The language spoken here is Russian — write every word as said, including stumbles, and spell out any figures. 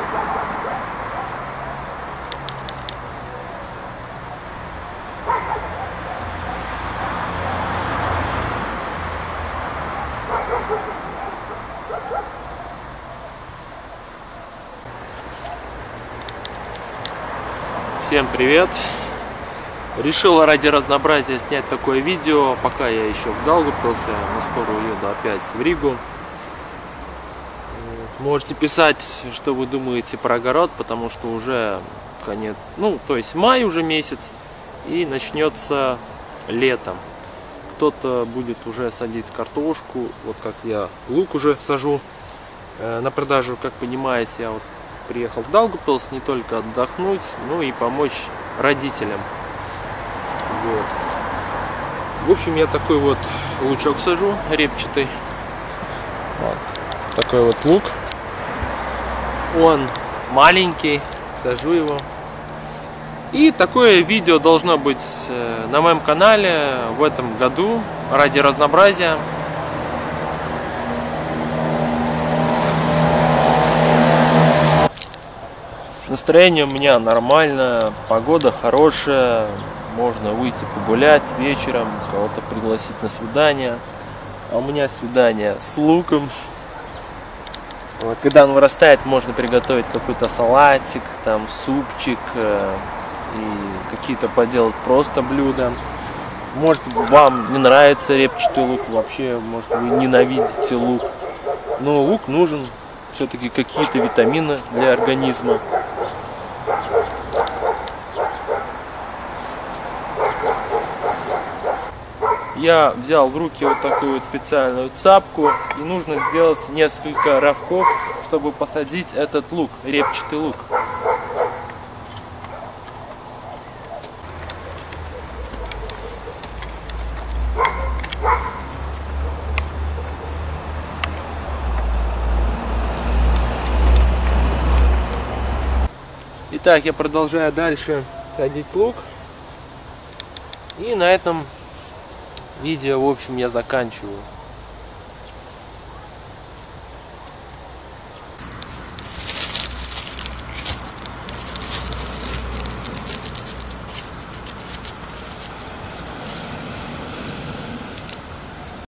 Всем привет! Решил ради разнообразия снять такое видео, пока я еще в Даугавпилсе, но скоро уеду опять в Ригу. Можете писать, что вы думаете про огород, потому что уже конец, ну то есть май уже месяц, и начнется летом. Кто-то будет уже садить картошку, вот как я лук уже сажу на продажу, как понимаете, я вот приехал в Даугавпилс не только отдохнуть, но и помочь родителям. Вот. В общем, я такой вот лучок сажу, репчатый. Вот. Такой вот лук. Он маленький, сажу его. И такое видео должно быть на моем канале в этом году ради разнообразия. Настроение у меня нормально, погода хорошая, можно выйти погулять вечером, кого-то пригласить на свидание. А у меня свидание с луком. Вот, когда он вырастает, можно приготовить какой-то салатик, там супчик э, и какие-то поделать просто блюда. Может, вам не нравится репчатый лук, вообще, может, вы ненавидите лук. Но лук нужен, все-таки какие-то витамины для организма. Я взял в руки вот такую вот специальную цапку, и нужно сделать несколько рывков, чтобы посадить этот лук, репчатый лук. Итак, я продолжаю дальше садить лук, и на этом видео, в общем, я заканчиваю.